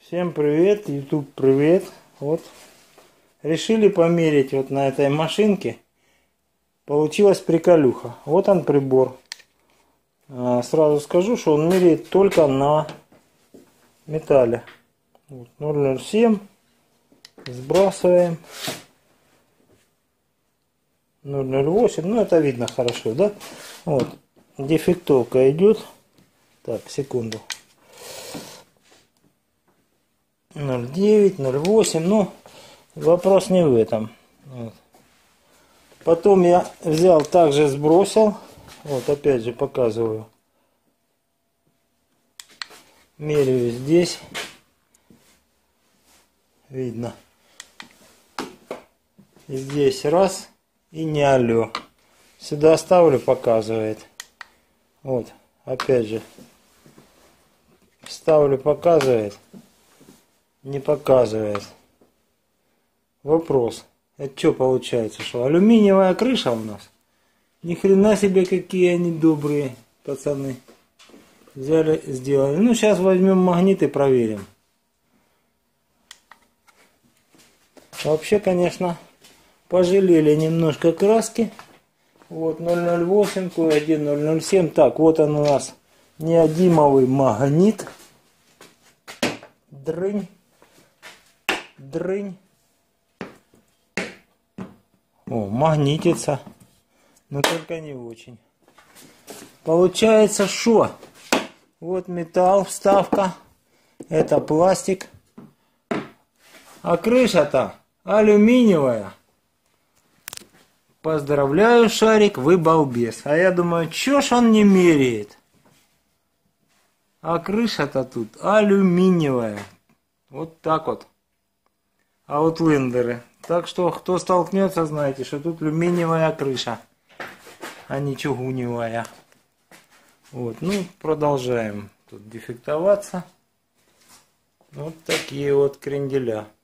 Всем привет, YouTube привет. Вот решили померить вот на этой машинке. Получилась приколюха. Вот он прибор. Сразу скажу, что он меряет только на металле. Вот, 0,07. Сбрасываем. 0,08. Ну это видно хорошо, да? Вот. Дефектовка идет. Так, секунду. 0,9, 0,8. Ну, вопрос не в этом. Вот. Потом я взял, также сбросил. Вот опять же показываю. Меряю здесь. Видно. И здесь раз. И не алло. Сюда ставлю, показывает. Вот. Опять же. Ставлю, показывает. Не показывает. Вопрос. Это что получается? Что алюминиевая крыша у нас? Ни хрена себе, какие они добрые пацаны. Взяли, сделали. Ну, сейчас возьмем магнит и проверим. Вообще, конечно, пожалели немножко краски. Вот 0,08, кое-один 0,07. Так, вот он у нас неодимовый магнит. Дрынь. Дрынь. О, магнитится. Но только не очень. Получается, что? Вот металл, вставка. Это пластик. А крыша-то алюминиевая. Поздравляю, Шарик, вы балбес. А я думаю, чё ж он не меряет? А крыша-то тут алюминиевая. Вот так вот. Аутлендеры. Так что, кто столкнется, знаете, что тут алюминиевая крыша, а не чугуневая. Вот, ну, продолжаем тут дефектоваться. Вот такие вот кренделя.